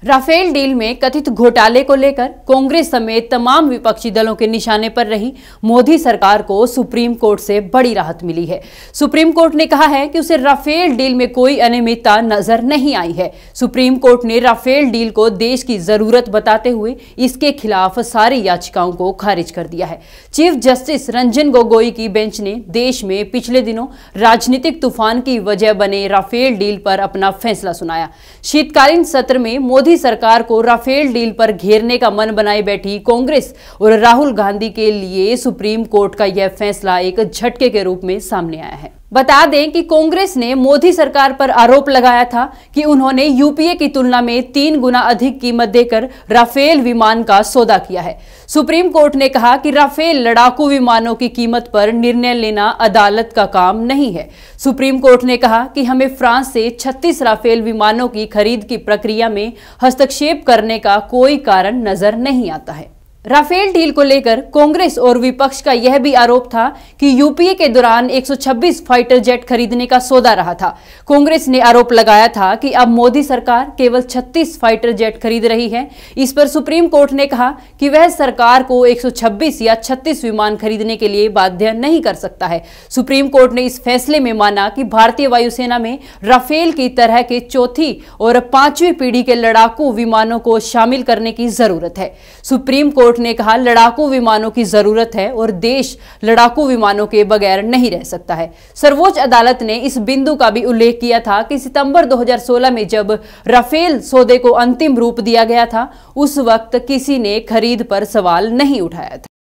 Rafale deal में कथित घोटाले को लेकर कांग्रेस समेत तमाम विपक्षी दलों के निशाने पर रही मोदी सरकार को सुप्रीम कोर्ट से बड़ी राहत मिली है। सुप्रीम कोर्ट ने कहा है कि उसे राफेल डील में कोई अनियमितता नजर नहीं आई है। सुप्रीम कोर्ट ने राफेल डील को देश की जरूरत बताते हुए इसके खिलाफ सारी याचिकाओं को खारिज कर दिया है। चीफ जस्टिस रंजन गोगोई की बेंच ने देश में पिछले दिनों राजनीतिक तूफान की वजह बने राफेल डील पर अपना फैसला सुनाया। शीतकालीन सत्र में मोदी सरकार को राफेल डील पर घेरने का मन बनाए बैठी कांग्रेस और राहुल गांधी के लिए सुप्रीम कोर्ट का यह फैसला एक झटके के रूप में सामने आया है। बता दें कि कांग्रेस ने मोदी सरकार पर आरोप लगाया था कि उन्होंने यूपीए की तुलना में 3 गुना अधिक कीमत देकर राफेल विमान का सौदा किया है। सुप्रीम कोर्ट ने कहा कि राफेल लड़ाकू विमानों की कीमत पर निर्णय लेना अदालत का काम नहीं है। सुप्रीम कोर्ट ने कहा कि हमें फ्रांस से 36 राफेल विमानों की खरीद की प्रक्रिया में हस्तक्षेप करने का कोई कारण नजर नहीं आता है। राफेल डील को लेकर कांग्रेस और विपक्ष का यह भी आरोप था कि यूपीए के दौरान 126 फाइटर जेट खरीदने का सौदा रहा था। कांग्रेस ने आरोप लगाया था कि अब मोदी सरकार केवल 36 फाइटर जेट खरीद रही है। इस पर सुप्रीम कोर्ट ने कहा कि वह सरकार को 126 या 36 विमान खरीदने के लिए बाध्य नहीं कर सकता है। सुप्रीम कोर्ट ने इस फैसले में माना कि भारतीय वायुसेना में राफेल की तरह के चौथी और 5वीं पीढ़ी के लड़ाकू विमानों को शामिल करने की जरूरत है। सुप्रीम कोर्ट ने कहा लड़ाकू विमानों की जरूरत है और देश लड़ाकू विमानों के बगैर नहीं रह सकता है। सर्वोच्च अदालत ने इस बिंदु का भी उल्लेख किया था कि सितंबर 2016 में जब राफेल सौदे को अंतिम रूप दिया गया था, उस वक्त किसी ने खरीद पर सवाल नहीं उठाया था।